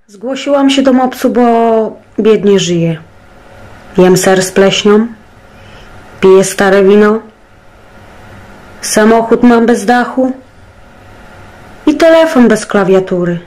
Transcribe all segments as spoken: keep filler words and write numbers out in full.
Zgłosiłam się do mopsu, bo biednie żyję. Jem ser z pleśnią, piję stare wino, samochód mam bez dachu i telefon bez klawiatury.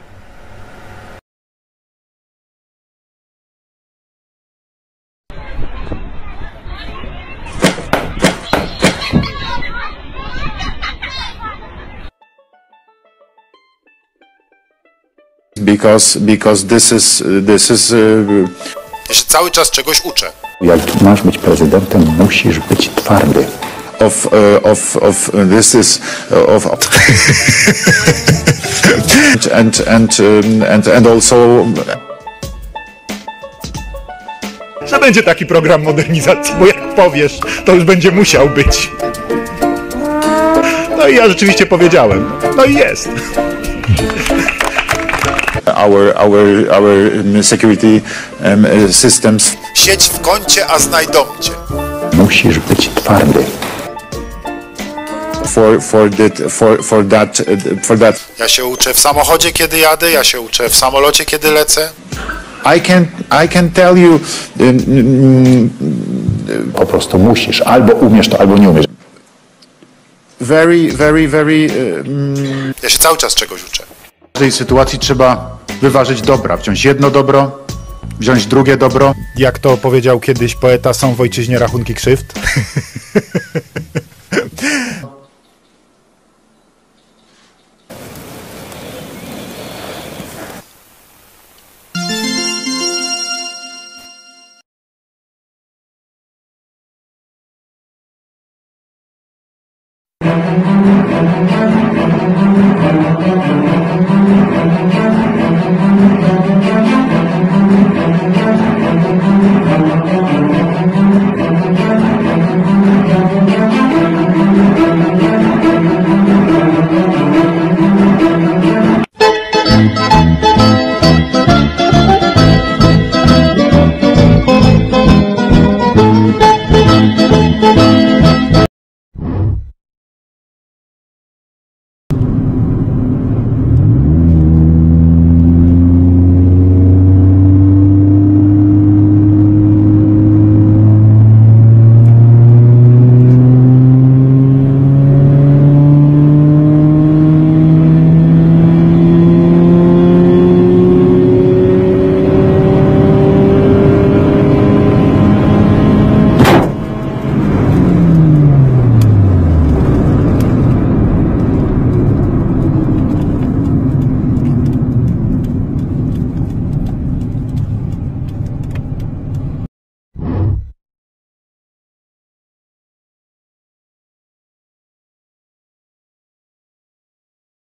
Because, because this is, this is, uh... Ja się cały czas czegoś uczę. Jak masz być prezydentem, musisz być twardy. Of, uh, of, of, this is, uh, of, and, and, um, and, and also... Że będzie taki program modernizacji, bo jak powiesz, to już będzie musiał być. No i ja rzeczywiście powiedziałem. No i jest. Our, our, our security um, systems. Siedź w kącie, a znajdą cię. Musisz być twardy. For, for, that, for, for, that, for that. Ja się uczę w samochodzie, kiedy jadę, ja się uczę w samolocie, kiedy lecę. I can, I can tell you... Um, po prostu musisz. Albo umiesz to, albo nie umiesz. Very, very, very... Um, ja się cały czas czegoś uczę. W tej sytuacji trzeba wyważyć dobra, wziąć jedno dobro, wziąć drugie dobro. Jak to powiedział kiedyś poeta, są w ojczyźnie rachunki krzywd.